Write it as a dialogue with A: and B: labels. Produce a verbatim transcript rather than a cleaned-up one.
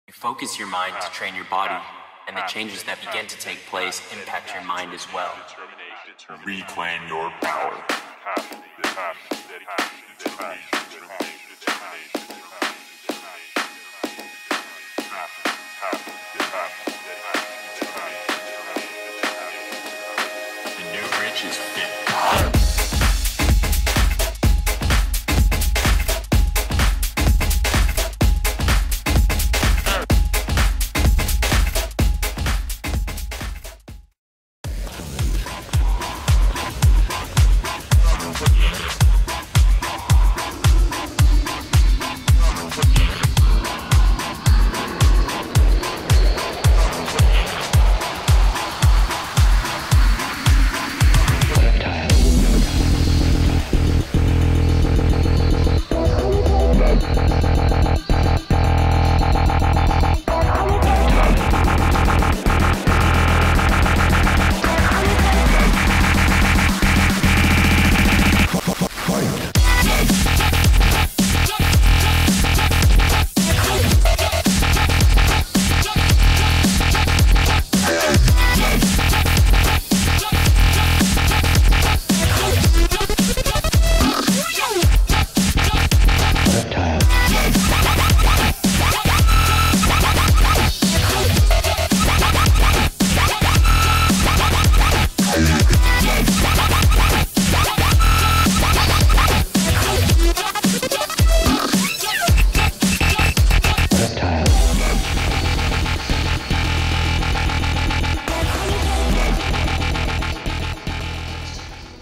A: You focus your mind to train your body, and the changes that begin to take place impact your mind as well.
B: Reclaim your power.